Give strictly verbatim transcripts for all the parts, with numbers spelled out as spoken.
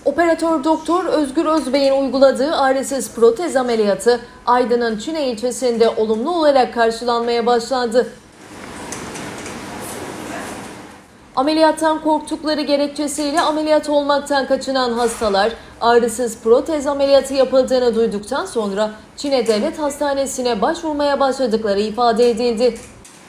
Operatör Doktor Özgür Özbey'in uyguladığı ağrısız protez ameliyatı Aydın'ın Çine ilçesinde olumlu olarak karşılanmaya başlandı. Ameliyattan korktukları gerekçesiyle ameliyat olmaktan kaçınan hastalar ağrısız protez ameliyatı yapıldığını duyduktan sonra Çine Devlet Hastanesi'ne başvurmaya başladıkları ifade edildi.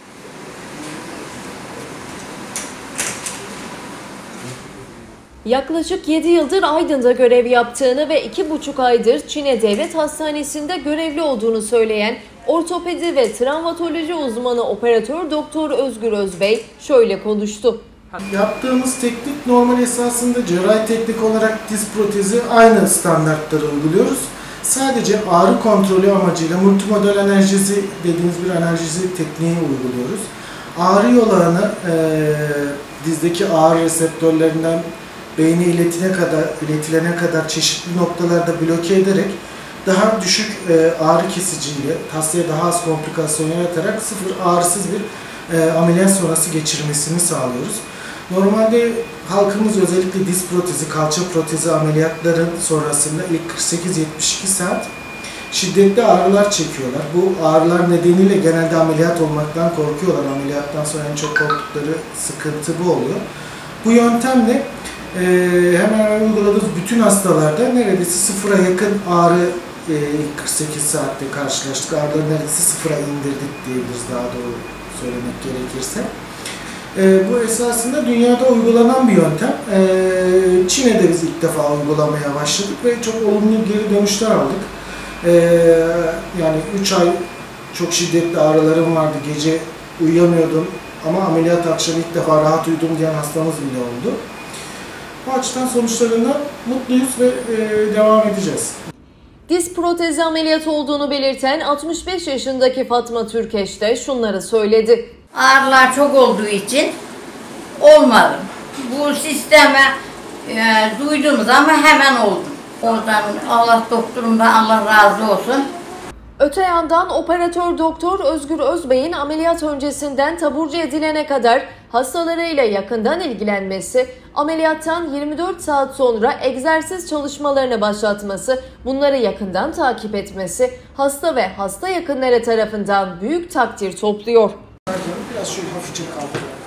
Yaklaşık yedi yıldır Aydın'da görev yaptığını ve iki buçuk aydır Çine Devlet Hastanesi'nde görevli olduğunu söyleyen ortopedi ve travmatoloji uzmanı Operatör Doktor Özgür Özbey şöyle konuştu. Yaptığımız teknik normal esasında cerrahi teknik olarak diz protezi aynı standartları uyguluyoruz. Sadece ağrı kontrolü amacıyla multimodal analjezi dediğimiz bir analjezi tekniği uyguluyoruz. Ağrı yolağını e, dizdeki ağrı reseptörlerinden beyne iletine kadar, iletilene kadar çeşitli noktalarda bloke ederek daha düşük e, ağrı kesiciyle hastaya daha az komplikasyon yaratarak sıfır ağrısız bir e, ameliyat sonrası geçirmesini sağlıyoruz. Normalde halkımız özellikle diz protezi, kalça protezi ameliyatların sonrasında ilk kırk sekiz yetmiş iki saat şiddetli ağrılar çekiyorlar. Bu ağrılar nedeniyle genelde ameliyat olmaktan korkuyorlar. Ameliyattan sonra en çok korktukları sıkıntı bu oluyor. Bu yöntemle e, hemen hemen uyguladığımız bütün hastalarda neredeyse sıfıra yakın ağrı e, ilk kırk sekiz saatte karşılaştık. Ağrıları neredeyse sıfıra indirdik diyebiliriz daha doğru söylemek gerekirse. E, bu esasında dünyada uygulanan bir yöntem. E, Çin'de biz ilk defa uygulamaya başladık ve çok olumlu geri dönüşler aldık. E, yani üç ay çok şiddetli ağrılarım vardı, gece uyuyamıyordum ama ameliyat akşamı ilk defa rahat uyudum diyen hastamız bile oldu. Bu açıdan sonuçlarından mutluyuz ve e, devam edeceğiz. Diz protezi ameliyatı olduğunu belirten altmış beş yaşındaki Fatma Türkeş de şunları söyledi. Ağrılar çok olduğu için olmadım. Bu sisteme e, duydum ama hemen oldum. Oradan Allah doktorumdan Allah razı olsun. Öte yandan Operatör Doktor Özgür Özbey'in ameliyat öncesinden taburcu edilene kadar hastalarıyla yakından ilgilenmesi, ameliyattan yirmi dört saat sonra egzersiz çalışmalarını başlatması, bunları yakından takip etmesi hasta ve hasta yakınları tarafından büyük takdir topluyor. Biraz şöyle hafifçe kaldır.